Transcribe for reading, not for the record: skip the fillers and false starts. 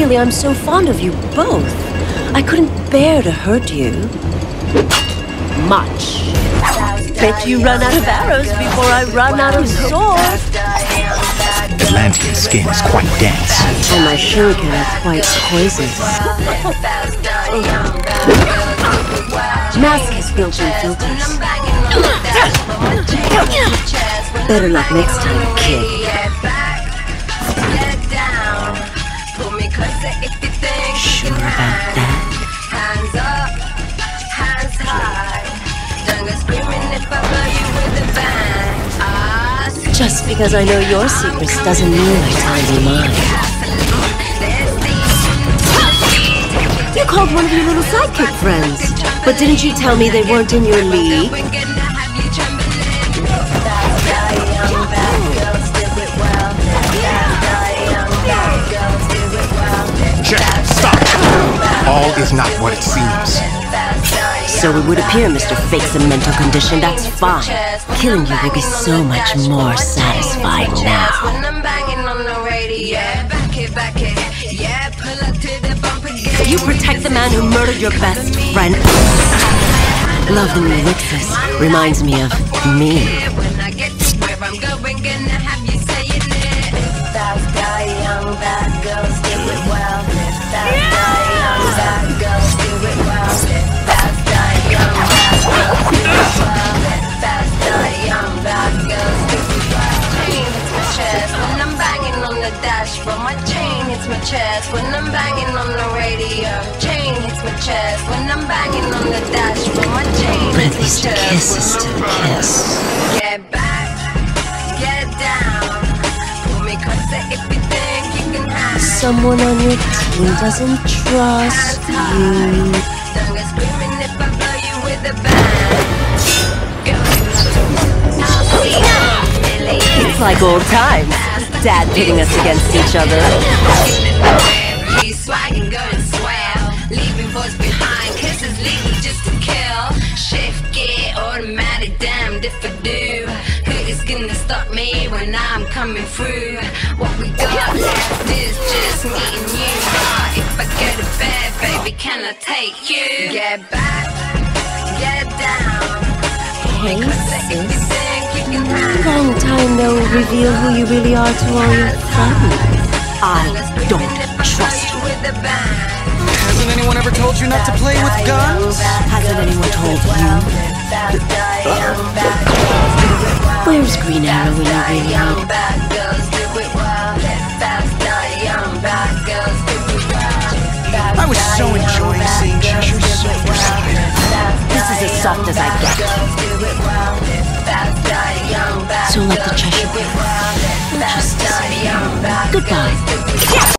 Really, I'm so fond of you both. I couldn't bear to hurt you. Much. Bet you run out of arrows before I run out of swords. Atlantean's skin is quite dense. And my shuriken are quite poisonous. Mask has built-in filters. Better luck next time, kid. Sure about that? Just because I know your secrets doesn't mean I tell you mine. You called one of your little sidekick friends, but didn't you tell me they weren't in your league? Check, stop! All is not what it seems. So it would appear Mr. Fake's a mental condition, that's fine. Killing you will be so much more satisfying now. You protect the man who murdered your best friend. Love the new Lixus. Reminds me of me. From my chain hits my chest when I'm banging on the radio. Chain hits my chest when I'm banging on the dash. From my chain But at least a kiss is still a kiss. Get back, get down. Pull me closer if you think you can have. Someone on your team doesn't trust you. Don't get screaming if I blow you with a bang. It's like old times. Dad pitting us against each other. He's swagging, going swell. Leaving boys behind, kisses leaky just to kill. Shift gear, automatic, damned if I do. Who is gonna stop me when I'm coming through? What we got left is just me and you. If I get a bed, baby, can I take you? Get back, get down. Hey, sis. Long time no reveal who you really are to all your friends. I don't trust you. Hasn't anyone ever told you not to play with guns? Hasn't anyone told you? Where's Green Arrow when you really need? I was so enjoying seeing Cheshire so excited. This is as soft as I get. So let the Cheshire be. Just goodbye.